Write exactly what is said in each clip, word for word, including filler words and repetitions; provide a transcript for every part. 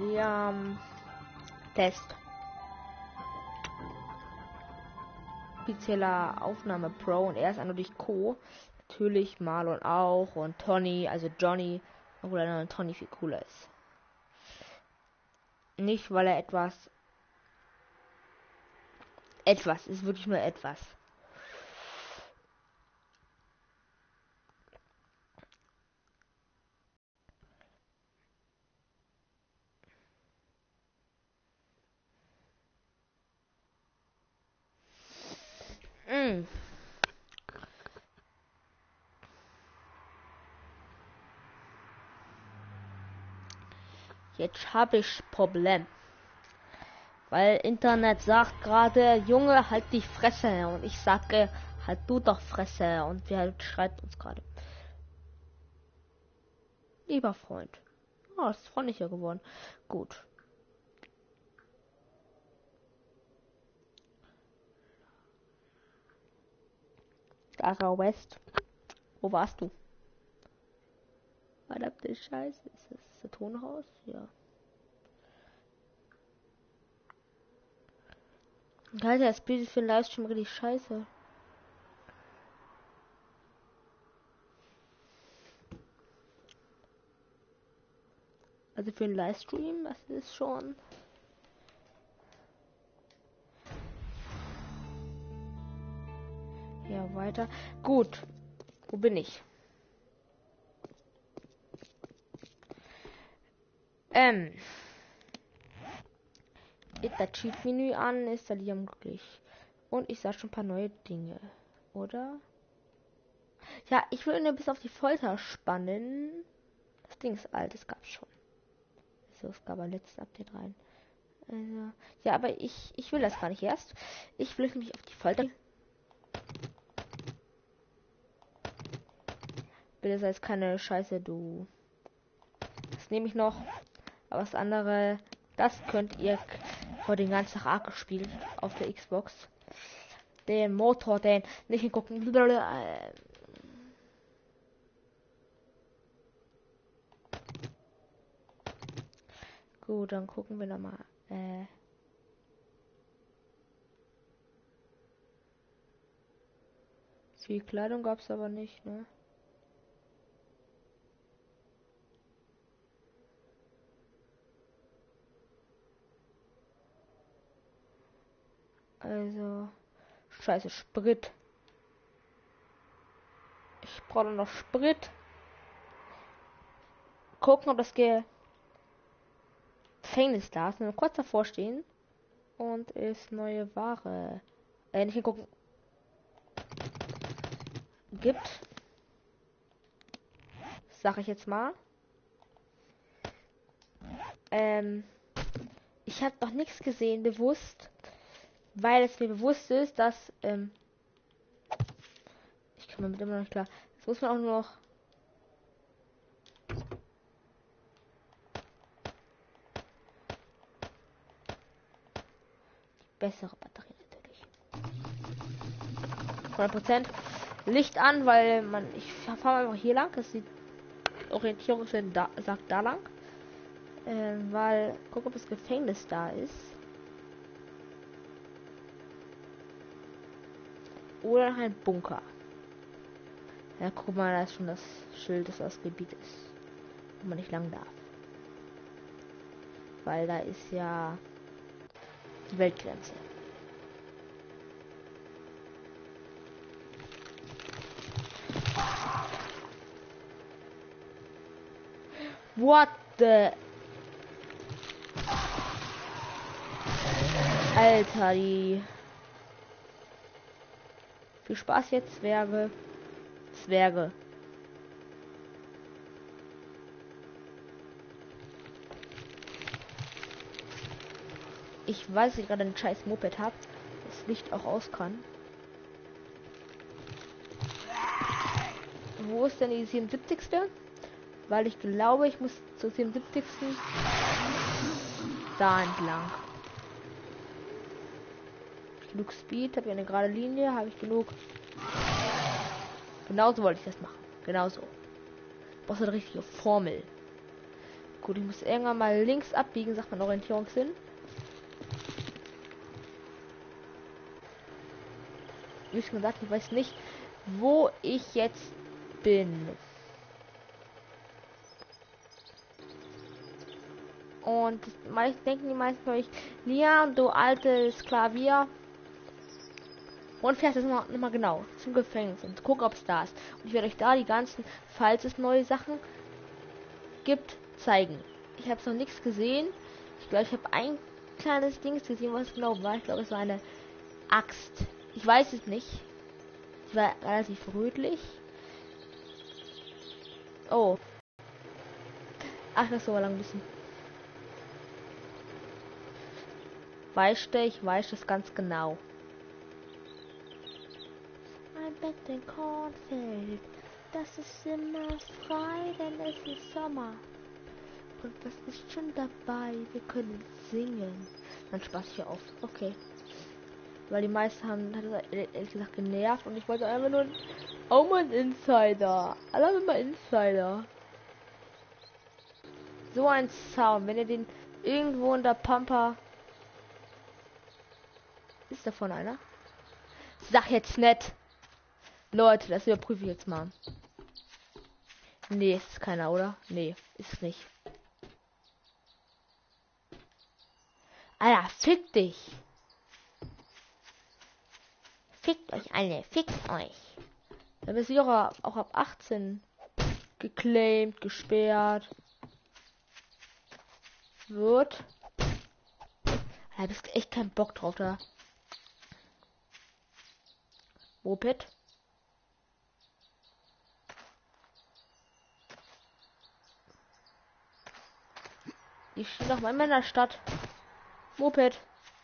Liam Test. Offizieller Aufnahme Pro und er ist eindeutig Co. Natürlich Marlon auch und Tony, also Johnny, obwohl er Tony viel cooler ist. Nicht, weil er etwas etwas ist wirklich nur etwas. Mm. Jetzt habe ich Problem. Weil Internet sagt gerade, Junge, halt die Fresse. Und ich sage, halt du doch Fresse. Und wir halt schreibt uns gerade. Lieber Freund. Oh, das ist freundlicher geworden. Gut. Dara West. Wo warst du? Verdammte Scheiße. Ist das das Tonhaus? Ja. Alter, das Bild ist für den Livestream richtig scheiße. Also für den Livestream, das ist schon. Ja, weiter. Gut. Wo bin ich? Ähm. Das Cheat-Menü an, installieren glücklich. Und ich sah schon ein paar neue Dinge. Oder? Ja, ich will nur bis auf die Folter spannen. Das Ding ist alt, das gab's schon. So, es gab ein letztes Update rein. Also, ja, aber ich, ich will das gar nicht erst. Ich will mich auf die Folter. Bitte sei jetzt keine Scheiße, du. Das nehme ich noch. Aber das andere, das könnt ihr heute den ganzen Tag Arc gespielt auf der Xbox. Den Motor, den nicht hingucken. Gut, dann gucken wir noch mal. Äh Viel Kleidung gab es aber nicht, ne? Also, scheiße, Sprit. Ich brauche noch Sprit. Gucken, ob das Gefängnis da ist. Nur kurz davor stehen. Und ist neue Ware. Äh, nicht hingucken. Gibt. Sag ich jetzt mal. Ähm. Ich habe noch nichts gesehen, bewusst. Weil es mir bewusst ist, dass. Ähm, ich komme mit immer noch nicht klar. Das muss man auch nur noch. Bessere Batterie natürlich. hundert Prozent Licht an, weil man ich fahre einfach hier lang. Das sieht Orientierung da, sagt da lang. Äh, weil guck, ob das Gefängnis da ist. Oder ein Bunker. Ja, guck mal, da ist schon das Schild, dass das Gebiet ist, wo man nicht lang darf. Weil da ist ja die Weltgrenze. What the... Alter, die... Viel Spaß jetzt, Zwerge. Zwerge. Ich weiß, ich gerade ein scheiß Moped habe, das Licht auch aus kann. Wo ist denn die siebenundsiebzigste? Weil ich glaube, ich muss zur siebenundsiebzigsten da entlang. Genug Speed, habe ich eine gerade Linie, habe ich genug. Genauso wollte ich das machen. Genauso. Brauchst du eine richtige Formel. Gut, ich muss irgendwann mal links abbiegen, sagt man Orientierungssinn. Wie schon gesagt, ich weiß nicht, wo ich jetzt bin. Und meist denken die meisten von euch, Liam, du altes Klavier. Und fährst jetzt mal, mal genau zum Gefängnis und gucken, ob es da ist. Und ich werde euch da die ganzen, falls es neue Sachen gibt, zeigen. Ich habe noch nichts gesehen. Ich glaube, ich habe ein kleines Ding gesehen, was genau war. Ich glaube, es war eine Axt. Ich weiß es nicht. Es war relativ rötlich. Oh. Ach, das war lang ein bisschen. Weißt du, ich weiß es ganz genau. Ein Bett im Kornfeld, das ist immer frei, denn es ist Sommer. Und das ist schon dabei, wir können singen. Dann Spaß hier auf. Okay. Weil die meisten haben, hat es ehrlich gesagt genervt und ich wollte einfach nur, oh mein Insider. Alle immer Insider. So ein Sound, wenn ihr den irgendwo in der Pampa. Ist davon einer? Sag jetzt nicht. Leute, das überprüfe ich jetzt mal. Nee, ist keiner, oder? Nee, ist nicht. Alter, fick dich. Fickt euch alle, fickt euch. Da bist du auch, auch ab achtzehn geclaimed, gesperrt. Wird. Da bist echt kein Bock drauf da. Moped. Ich stehe noch mal in meiner Stadt. Moped.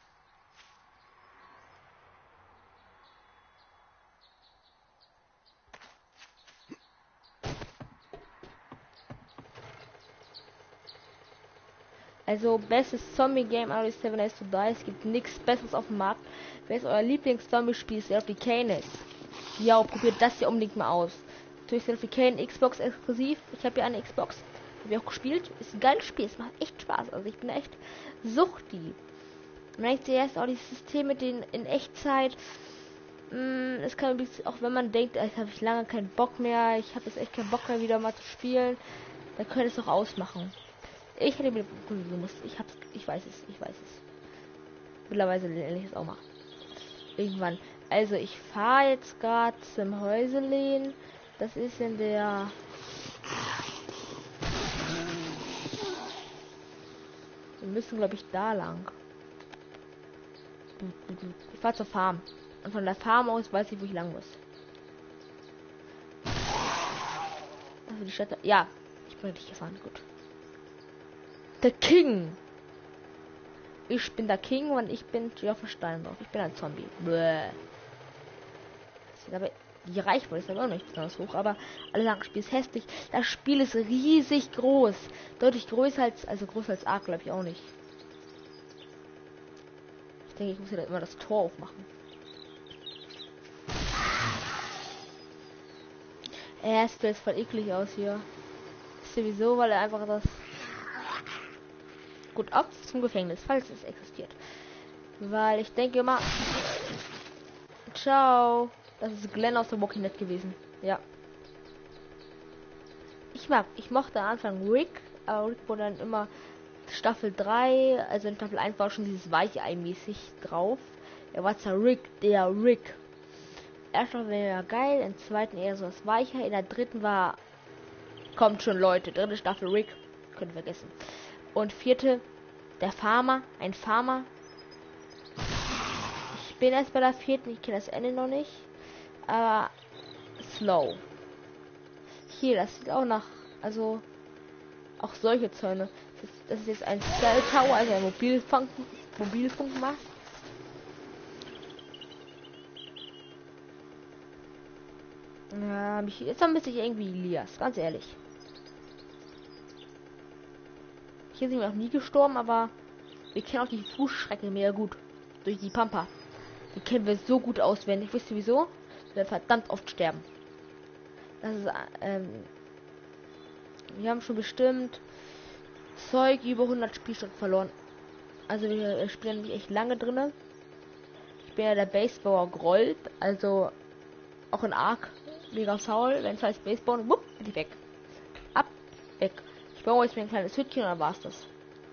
Also bestes Zombie-Game R seven Days to Die. Es gibt nichts besseres auf dem Markt. Wer ist euer Lieblings-Zombie-Spiel? Self Decay ist. Ja, probiert das hier unbedingt mal aus. Natürlich Self Decay Xbox exklusiv. Ich habe ja eine Xbox. Habe ich auch gespielt. Ist ein geiles Spiel. Es macht echt Spaß. Also ich bin echt suchti. Und dann zuerst auch dieses System mit den in Echtzeit. Es kann auch, wenn man denkt, jetzt habe ich lange keinen Bock mehr. Ich habe jetzt echt keinen Bock mehr wieder mal zu spielen. Dann könnt ihr es auch ausmachen. Ich hätte mir gemusst. Ich hab's. Ich weiß es. Ich weiß es. Mittlerweile lerne ich es auch mal. Irgendwann. Also ich fahre jetzt gerade zum Häuselehen. Das ist in der. Wir müssen, glaube ich, da lang. Ich fahre zur Farm. Und von der Farm aus weiß ich, wo ich lang muss. Also die Stadt. Ja, ich bin richtig gefahren. Gut. Der King. Ich bin der King und ich bin Geoffrey Steindorf. Ich bin ein Zombie. Bäh. Aber die Reichweite ist aber auch nicht besonders hoch. Aber alle sagen, das Spiel ist hässlich. Das Spiel ist riesig groß. Deutlich größer als, also größer als Ark, glaube ich auch nicht. Ich denke, ich muss hier immer das Tor aufmachen. Er sieht jetzt voll eklig aus hier. Sowieso, weil er einfach das. Gut, ab zum Gefängnis, falls es existiert. Weil ich denke immer. Ciao. Das ist Glenn aus der Walking Dead gewesen. Ja. Ich mag, ich mochte am Anfang Rick, aber Rick wurde dann immer Staffel drei, also in Staffel eins war schon dieses Weichei-mäßig drauf. Er war zwar Rick, der Rick. Erster war ja geil, im zweiten eher so das Weichei, in der dritten war. Kommt schon, Leute, dritte Staffel Rick. Könnt ihr vergessen. Und vierte, der Farmer, ein Farmer. Ich bin erst bei der vierten, ich kenne das Ende noch nicht. Aber slow. Hier, das sieht auch nach, also auch solche Zäune. Das ist, das ist jetzt ein Cell Tower, also ein Mobilfunk, Mobilfunkmast. Ja, mich, jetzt vermisse ich irgendwie Elias, ganz ehrlich. Hier sind wir noch nie gestorben, aber wir kennen auch die Fußschrecke mehr gut. Durch die Pampa. Die kennen wir so gut auswendig. Wisst ihr wieso? Wir verdammt oft sterben. Das ist, ähm, wir haben schon bestimmt Zeug über hundert Spielstunden verloren. Also wir, wir spielen nicht echt lange drinne. Ich bin ja der Basebauer Groll, also auch in Ark mega faul, wenn es heißt Baseball, wupp, bin ich weg. Ab, weg. Ich baue jetzt mir ein kleines Hütchen und dann war's das.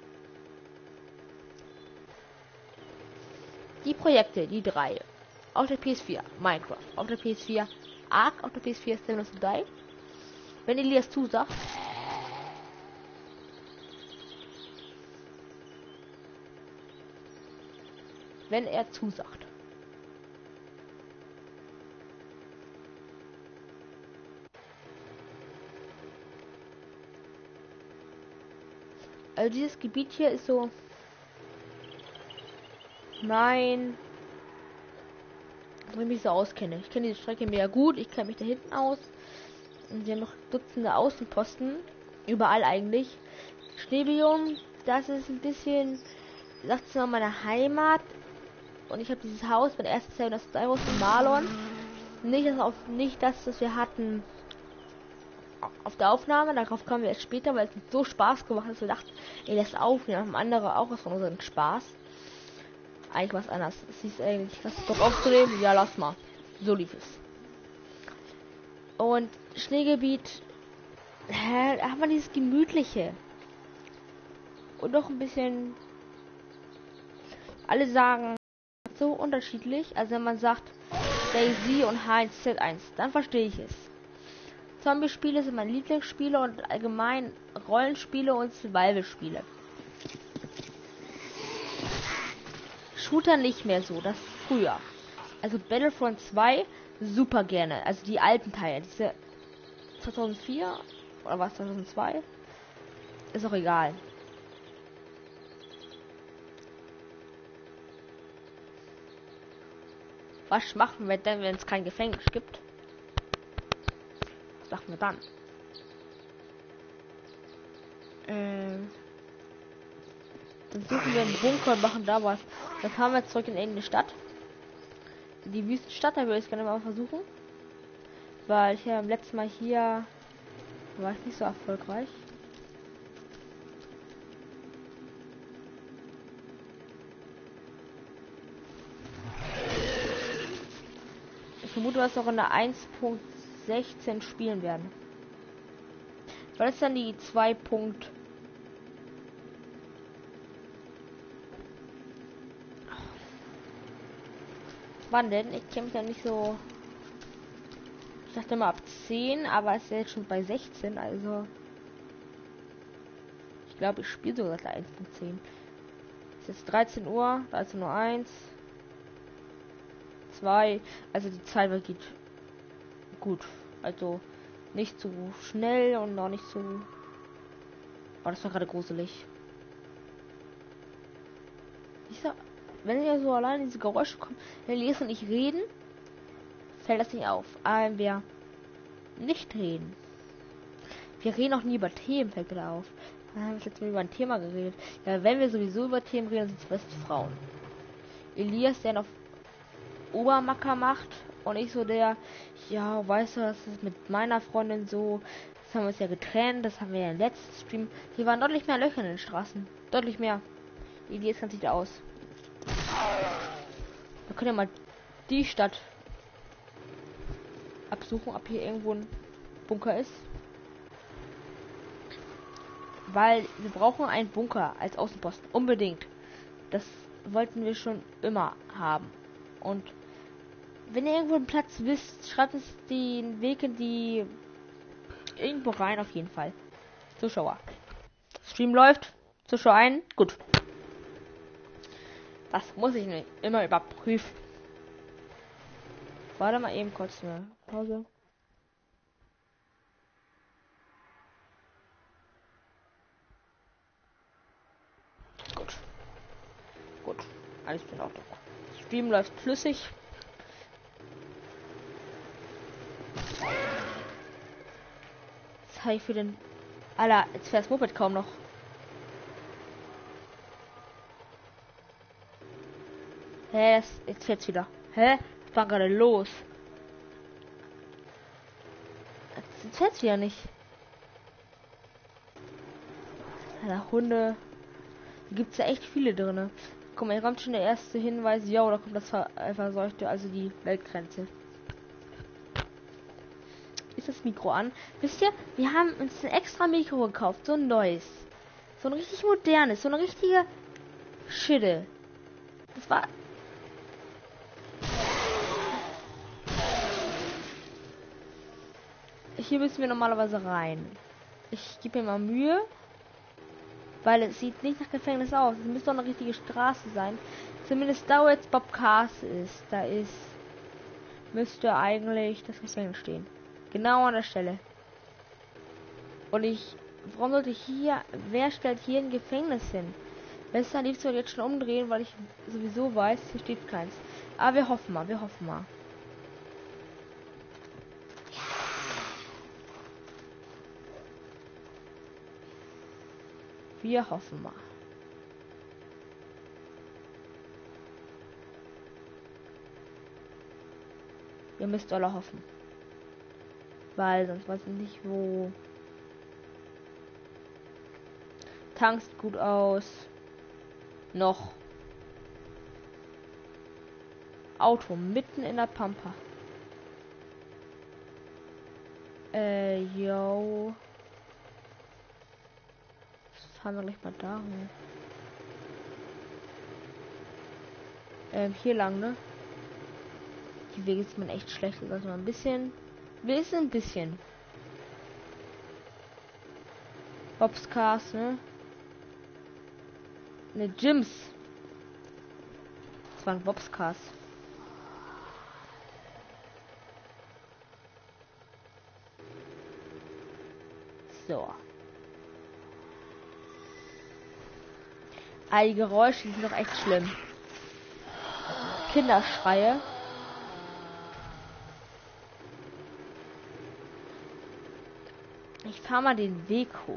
Die Projekte, die drei. Auf der P S vier, Minecraft. Auf der P S vier, Ark. Auf der P S vier, Seven of the Die. Wenn Elias zusagt. Wenn er zusagt. Also dieses Gebiet hier ist so mein, wo ich mich so auskenne. Ich kenne diese Strecke mega gut. Ich kenne mich da hinten aus. Und wir haben noch Dutzende Außenposten. Überall eigentlich. Schneebiom, das ist ein bisschen, sagt es mal, meine Heimat. Und ich habe dieses Haus, mein erstes Haus, das Haus in Marlon. Nicht das, auf, nicht das, das wir hatten auf der Aufnahme. Darauf kommen wir erst später, weil es so Spaß gemacht hat, dass wir dachten, ey, das aufnehmen. Andere auch was von unserem Spaß. Eigentlich was anderes. Es hieß eigentlich, was doch aufzunehmen? Ja, lass mal. So lief es. Und Schneegebiet, hä, da hat man dieses Gemütliche. Und doch ein bisschen, alle sagen, so unterschiedlich. Also wenn man sagt, Daisy und H eins Z eins, dann verstehe ich es. Zombie-Spiele sind meine Lieblingsspiele und allgemein Rollenspiele und Survival-Spiele. Shooter nicht mehr so, das früher. Also Battlefront zwei super gerne, also die alten Teile, diese zweitausendvier oder was zweitausendzwei, ist auch egal. Was machen wir denn, wenn es kein Gefängnis gibt? Was machen wir dann? Ähm, dann suchen wir einen Bunker und machen da was. Dann fahren wir zurück in irgendeine Stadt. Die Wüstenstadt, da würde ich es gerne mal versuchen. Weil ich ja beim letzten Mal hier war ich nicht so erfolgreich. Ich vermute, dass wir auch in der eins Punkt sechzehn spielen werden. Weil es dann die zwei. Wann denn? Ich kenne mich ja nicht so. Ich dachte immer ab zehn, aber es ist jetzt schon bei sechzehn, also. Ich glaube, ich spiele sogar seit eins Punkt zehn. Es ist jetzt dreizehn Uhr, dreizehn Uhr eins. zwei. Also die Zeit geht gut. Also nicht zu schnell und auch nicht zu. Oh, das war gerade gruselig. Ich sag, wenn ihr so allein diese Geräusche kommen, wenn Elias und ich reden, fällt das nicht auf. Aber wenn wir nicht reden, wir reden auch nie über Themen, fällt mir auf. Dann haben wir jetzt mal über ein Thema geredet. Ja, wenn wir sowieso über Themen reden, sind es beste Frauen. Elias, der auf Obermacker macht und ich so der, ja, weißt du, das ist mit meiner Freundin so, das haben wir uns ja getrennt, das haben wir ja im letzten Stream. Hier waren deutlich mehr Löcher in den Straßen. Deutlich mehr. Elias kann sich da aus. Wir können ja mal die Stadt absuchen, ob hier irgendwo ein Bunker ist. Weil wir brauchen einen Bunker als Außenposten. Unbedingt. Das wollten wir schon immer haben. Und wenn ihr irgendwo einen Platz wisst, schreibt uns den Weg in die irgendwo rein auf jeden Fall. Zuschauer. Stream läuft. Zuschauer ein. Gut. Das muss ich nicht immer überprüfen. Warte mal eben kurz eine Pause. Gut. Gut. Alles in Ordnung. Stream läuft flüssig. Was habe ich für den... Alter, jetzt fährt das Moped kaum noch. Hä, das, jetzt fährt's wieder. Hä? Was war gerade los? Jetzt, jetzt fährt's wieder nicht. Ja, Hunde. Da gibt es ja echt viele drin. Guck mal, hier kommt schon der erste Hinweis. Ja, da kommt das Ver äh, Verseuchte, also die Weltgrenze. Ist das Mikro an? Wisst ihr, wir haben uns ein extra Mikro gekauft. So ein neues. So ein richtig modernes. So eine richtige Schitte. Das war... Hier müssen wir normalerweise rein. Ich gebe mir mal Mühe. Weil es sieht nicht nach Gefängnis aus. Es müsste doch eine richtige Straße sein. Zumindest da, wo jetzt Bob Cars ist. Da ist... Müsste eigentlich das Gefängnis stehen. Genau an der Stelle. Und ich... Warum sollte ich hier... Wer stellt hier ein Gefängnis hin? Besser liebst du jetzt schon umdrehen, weil ich sowieso weiß, hier steht keins. Aber wir hoffen mal, wir hoffen mal. Wir hoffen mal. Ihr müsst alle hoffen. Weil sonst weiß ich nicht wo. Tankst gut aus. Noch. Auto mitten in der Pampa. Äh, yo. Fahren wir gleich mal da hoch. Ähm, hier lang, ne? Die Wege sind echt schlecht. Also mal ein bisschen. Wir ist ein bisschen. Bob's Cars, ne? Ne, Gyms. Das waren Bob's Cars. So. Ah, die Geräusche sind doch echt schlimm. Kinderschreie. Ich fahre mal den Weg hoch.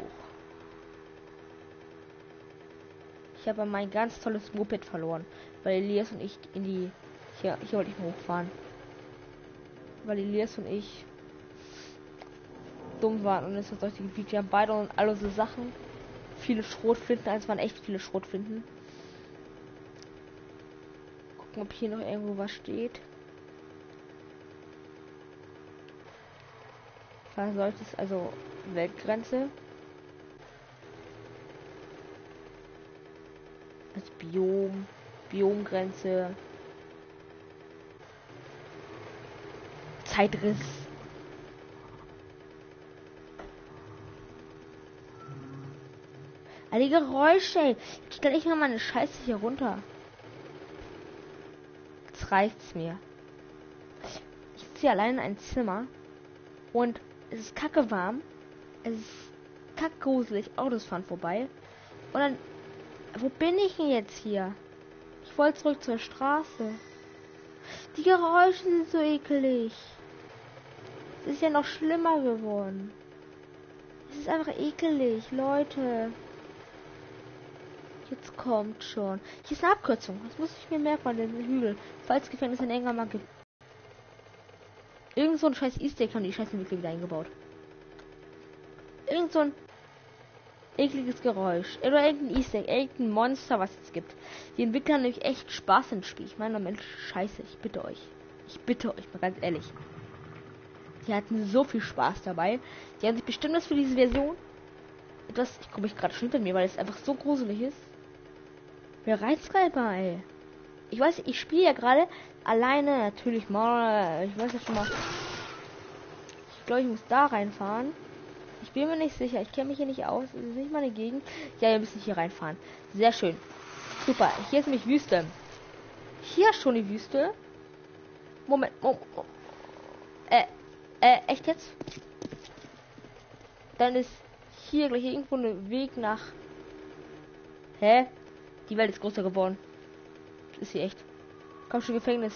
Ich habe mein ganz tolles Moped verloren, weil Elias und ich in die... Hier, hier wollte ich mal hochfahren. Weil Elias und ich dumm waren und es hat solche Gebiete. Wir haben beide und alle so Sachen. Viele Schrotflinten, also waren echt viele Schrotflinten. Gucken, ob hier noch irgendwo was steht. Da sollte es also Weltgrenze. Das Biom, Biomgrenze. Zeitriss. All die Geräusche. Ich stelle ich mal meine Scheiße hier runter. Jetzt reicht's mir. Ich sitze hier allein in ein Zimmer und es ist kacke warm. Es ist kacke gruselig. Autos fahren vorbei. Und dann, wo bin ich denn jetzt hier? Ich wollte zurück zur Straße. Die Geräusche sind so ekelig. Es ist ja noch schlimmer geworden. Es ist einfach ekelig, Leute. Jetzt kommt schon. Hier ist eine Abkürzung. Das muss ich mir merken an den Hügel. Falls Gefängnis in England mal gibt. Irgend so ein scheiß Easter Egg haben die scheiß Entwickler wieder eingebaut. Irgend so ein ekliges Geräusch. Oder irgendein Easter Egg, irgendein Monster, was es gibt. Die Entwickler haben nämlich echt Spaß im Spiel. Ich meine, Mensch, scheiße, ich bitte euch. Ich bitte euch, mal ganz ehrlich. Die hatten so viel Spaß dabei. Die haben sich bestimmt das für diese Version. Das, ich komme mich gerade schon bei mir, weil es einfach so gruselig ist. Wer reizt gerade bei? Ich weiß, ich spiele ja gerade alleine natürlich mal. Ich weiß ja schon mal. Ich glaube, ich muss da reinfahren. Ich bin mir nicht sicher. Ich kenne mich hier nicht aus. Es ist nicht meine Gegend. Ja, wir müssen hier reinfahren. Sehr schön. Super. Hier ist nämlich Wüste. Hier schon die Wüste. Moment. Moment. Äh, äh, echt jetzt? Dann ist hier gleich irgendwo ein Weg nach. Hä? Die Welt ist größer geworden. Ist sie echt? Komm schon, Gefängnis.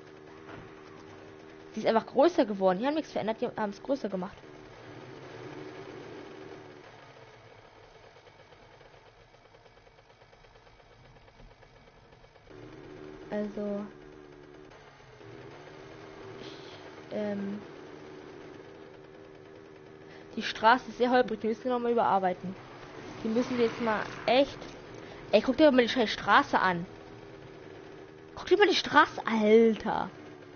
Sie ist einfach größer geworden. Die haben nichts verändert, die haben es größer gemacht. Also. Ich, ähm. Die Straße ist sehr holprig, wir müssen noch mal überarbeiten. Die müssen wir jetzt mal echt... Ey, guck dir mal die scheiß Straße an. Guck dir mal die Straße, Alter.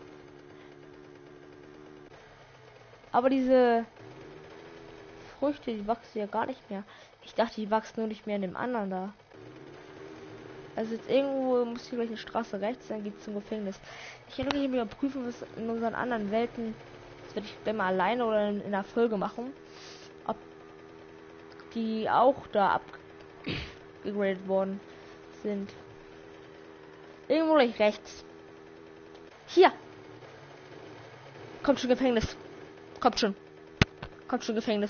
Aber diese Früchte, die wachsen ja gar nicht mehr. Ich dachte, die wachsen nur nicht mehr in dem anderen da. Also jetzt irgendwo muss hier gleich eine Straße rechts, dann geht's zum Gefängnis. Ich werde wirklich überprüfen, was in unseren anderen Welten, das werde ich dann mal alleine oder in, in der Folge machen, ob die auch da abgegradet worden sind. Irgendwo gleich rechts. Hier! Kommt schon Gefängnis. Kommt schon. Kommt schon Gefängnis.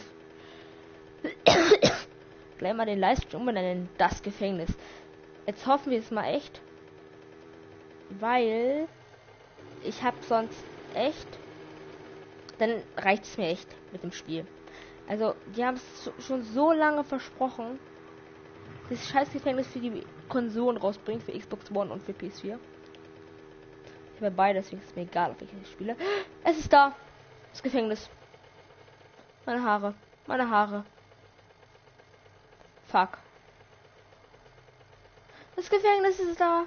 Gleich mal den Livestream umbenennen. Das Gefängnis. Jetzt hoffen wir es mal echt. Weil ich habe sonst echt. Dann reicht es mir echt mit dem Spiel. Also, die haben es schon so lange versprochen, dass das scheiß Gefängnis für die Konsolen rausbringt, für Xbox One und für P S vier. Ich habe beide, deswegen ist es mir egal, auf welche ich spiele. Es ist da. Das Gefängnis. Meine Haare. Meine Haare. Fuck. Das Gefängnis ist da.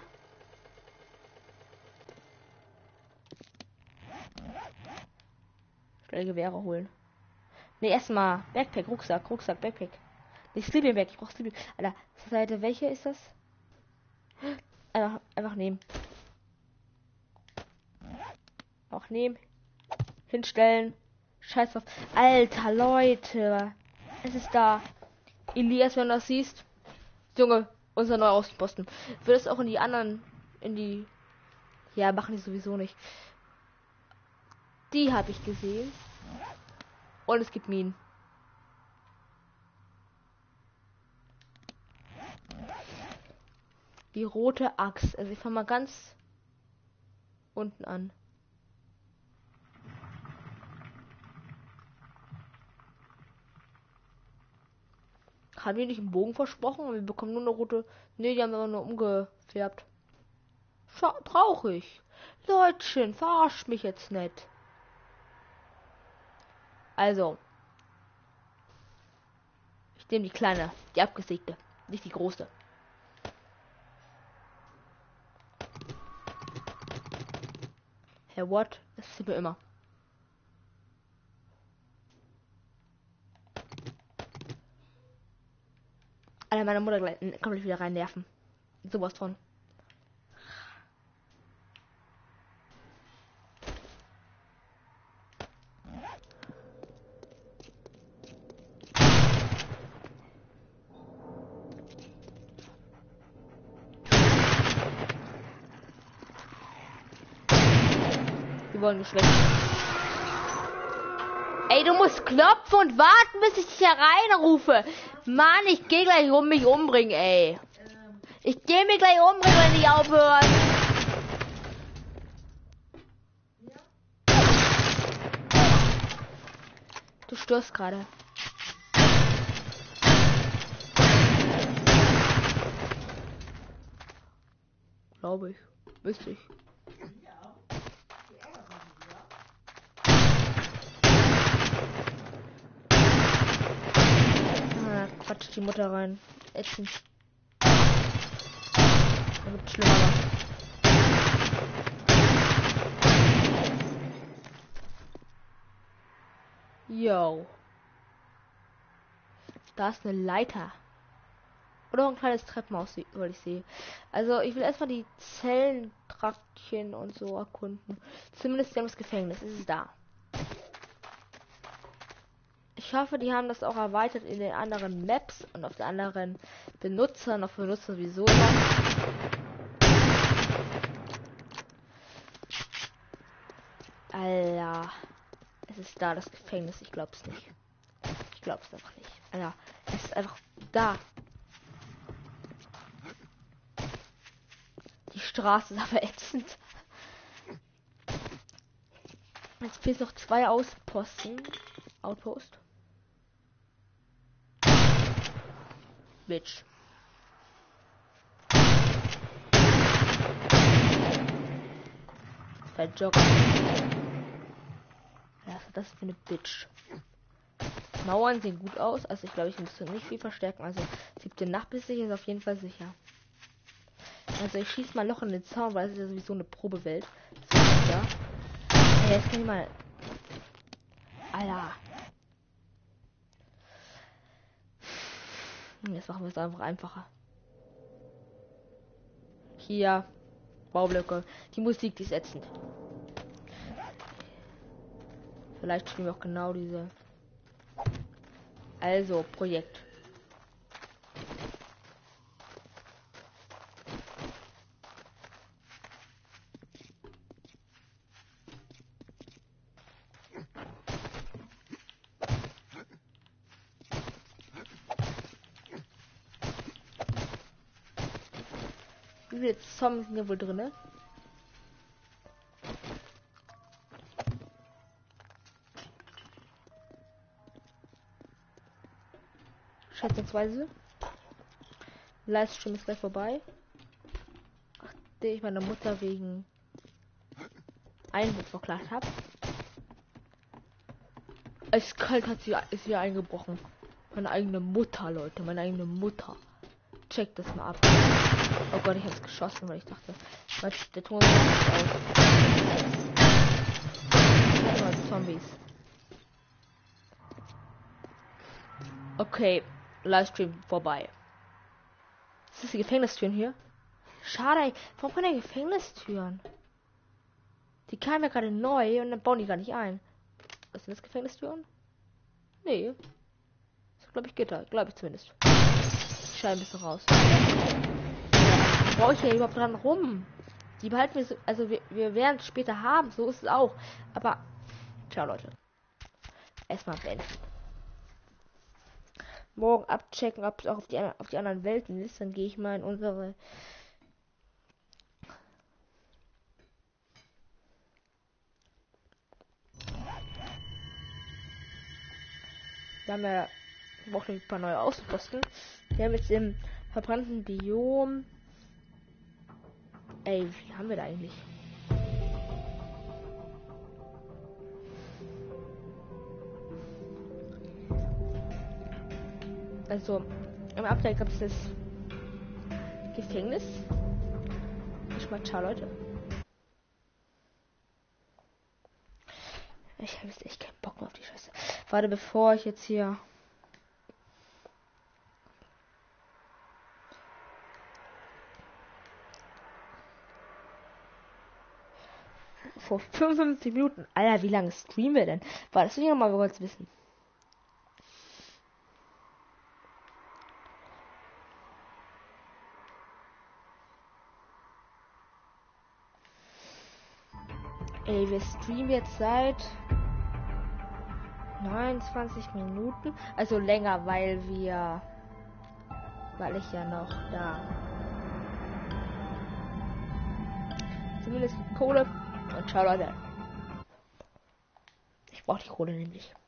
Schnell Gewehre holen. Ne, erstmal Backpack, Rucksack, Rucksack, Backpack. Nicht Sleeping Bag, ich brauch Sleeping. Alter, Seite, welche ist das? Einfach, einfach nehmen. Auch nehmen. Hinstellen. Scheiß drauf. Alter, Leute. Es ist da. Elias, wenn du das siehst. Junge, unser neuer Außenposten. Wird es auch in die anderen, in die... Ja, machen die sowieso nicht. Die habe ich gesehen. Und es gibt Minen. Die rote Axt. Also ich fange mal ganz unten an. Haben wir nicht einen Bogen versprochen? Und wir bekommen nur eine rote... Ne, die haben aber nur umgefärbt. Schau, traurig. Leutchen, verarsch mich jetzt nicht. Also. Ich nehme die kleine, die abgesägte, nicht die große. Herr What? Das ist mir immer. Alter, meine Mutter gleich, kommt gleich wieder rein nerven. Sowas von. Wir wollen geschwächt. Ey, du musst klopfen und warten, bis ich dich hereinrufe. Mann, ich geh gleich um mich umbringen, ey. Ich geh mich gleich umbringen, wenn ich aufhöre. Du störst gerade. Glaube ich. Wüsste ich. Ah, quatscht die Mutter rein. Ätzend. Da wird schlimmer. Yo. Da ist eine Leiter. Oder ein kleines Treppenhaus, weil ich sehe. Also ich will erstmal die Zellentraktchen und so erkunden. Zumindest das Gefängnis ist es da. Ich hoffe, die haben das auch erweitert in den anderen Maps und auf den anderen Benutzern, auf Benutzer sowieso. Alter. Es ist da, das Gefängnis. Ich glaub's nicht. Ich glaub's einfach nicht. Alter. Es ist einfach da. Die Straße ist aber ätzend. Jetzt fehlt noch zwei Außenposten. Outpost. Bitch. Zwei Jogger. Was ist das für eine Bitch? Mauern sehen gut aus. Also ich glaube, ich muss nicht viel verstärken. Also siebte Nacht bis sicher ist auf jeden Fall sicher. Also ich schieße mal Loch in den Zaun, weil es ist ja sowieso eine Probewelt. So, ja. Ja, jetzt kann ich mal. Alter. Jetzt machen wir es einfach einfacher. Hier. Baublöcke. Die Musik, die ist ätzend. Vielleicht spielen wir auch genau diese. Also, Projekt. Wie viele Zombies sind hier wohl drin? Schätzungsweise. Livestream ist gleich vorbei. Ach, den ich meine Mutter wegen Einbruch verklagt habe. Eiskalt hat sie ist hier eingebrochen. Meine eigene Mutter, Leute, meine eigene Mutter. Checkt das mal ab. Oh Gott, ich hab's geschossen, weil ich dachte, weil der Ton ist aus. Zombies. Okay, Livestream vorbei. Ist das die Gefängnistüren hier? Schade, ey. Warum kann er Gefängnistüren? Die kamen ja gerade neu und dann bauen die gar nicht ein. Was sind das, Gefängnistüren? Nee. Das glaube ich Gitter, glaube ich zumindest. Scheiben bist du raus. Brauche ich ja überhaupt dran rum? Die behalten wir so, also wir, wir werden es später haben, so ist es auch. Aber, ciao Leute. Erstmal beenden. Morgen abchecken, ob es auch auf die, auf die anderen Welten ist. Dann gehe ich mal in unsere. Wir haben ja auch ein paar neue Außenposten. Wir haben jetzt im verbrannten Biom. Ey, wie viel haben wir da eigentlich? Also, im Update gab es das Gefängnis. Ich mal ciao, Leute. Ich habe jetzt echt keinen Bock mehr auf die Scheiße. Warte, bevor ich jetzt hier. Vor fünfundfünfzig Minuten. Alter, wie lange streamen wir denn? War das ja mal kurz wissen. Ey, wir streamen jetzt seit neunundzwanzig Minuten. Also länger, weil wir. Weil ich ja noch da. Zumindest Kohle. Und ciao, Leute. Ich brauche die Kohle nämlich.